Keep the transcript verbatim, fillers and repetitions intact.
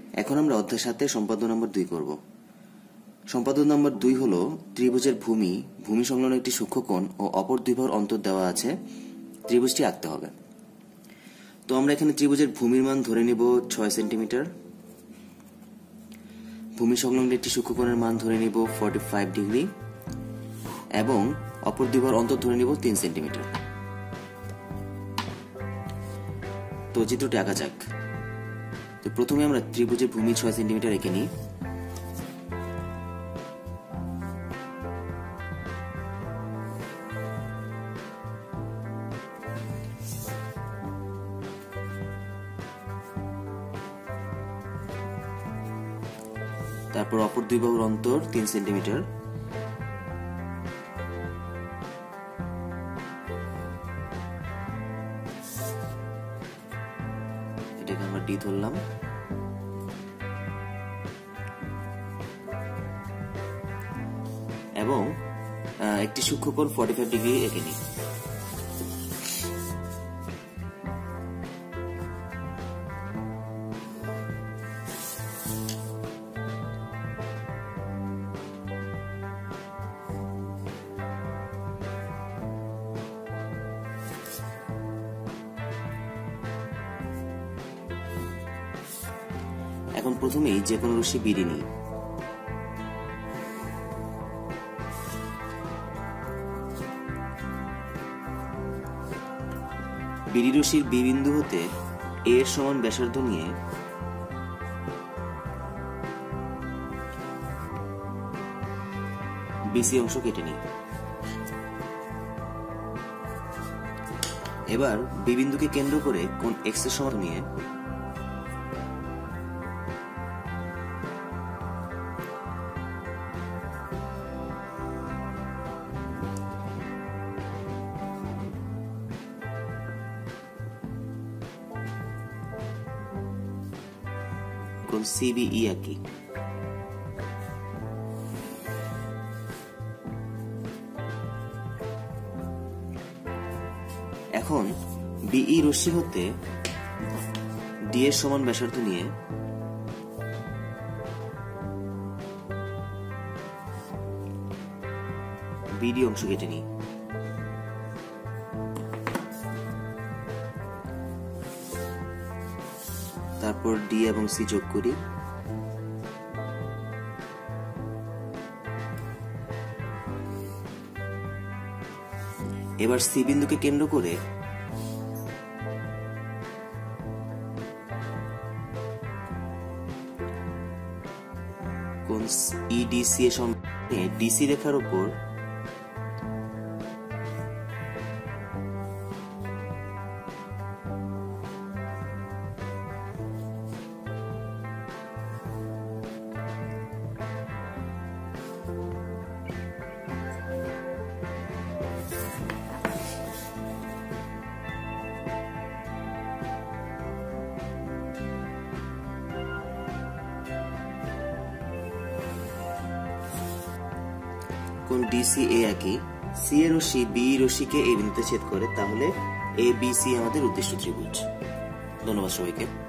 এখন আমরা অধ্যায় সাথে সম্পাদ্য নম্বর দুই করব। সম্পাদ্য নম্বর দুই হলো ত্রিভুজের ভূমি ভূমি সংলগ্ন একটি সূক্ষ্মকোণ ও অপর দুই বাহুর অন্তর দেওয়া আছে, ত্রিভুজটি আঁকতে হবে। তো আমরা এখানে ত্রিভুজের ভূমির মান ধরে নিব ছয় সেন্টিমিটার, ভূমি সংলগ্ন একটি সূক্ষ্মকোণের মান ধরে নিব ফর্টি ফাইভ ডিগ্রি এবং অপর দুই বাহুর অন্তর ধরে নিব তিন সেন্টিমিটার। তো চিত্রটি আঁকা যাক। তো প্রথমে আমরা ত্রিভুজের ভূমি ছয় সেন্টিমিটার এঁকে নিই। তারপর অপর দুই বাহুর অন্তর তিন সেন্টিমিটার, এটাকে আমরা ডি ধরলাম। এবং একটি সূক্ষ্মকোণ ফর্টি ফাইভ ডিগ্রি এঁকে নিই। এখন প্রথমেই যে কোনো রশ্মি বিডি নিই। বিডি রশ্মির বি বিন্দু হতে এ এর সমান ব্যাসার্ধ নিয়ে বিসি অংশ কেটে নিই। এবার বি বিন্দুকে কেন্দ্র করে কোণ এক্স এর সমান নিয়ে কোণ সিবিই আঁকি। এখন বিই রশ্মি হতে ডি এর সমান ব্যাসার্ধ নিয়ে বিডি অংশ কেটে নিই। তারপর ডি এবং সি যোগ করি। এবার সি বিন্দুকে কেন্দ্র করে কোণ ইডিসি এর সঙ্গে ডিসি রেখার উপর কোণ ডিসি এ আঁকি। সি এর রশ্মি বি রশ্মিকে এই বিন্দুতে ছেদ করে, তাহলে এ বি সি আমাদের উদ্দিষ্ট ত্রিভুজ। ধন্যবাদ সবাইকে।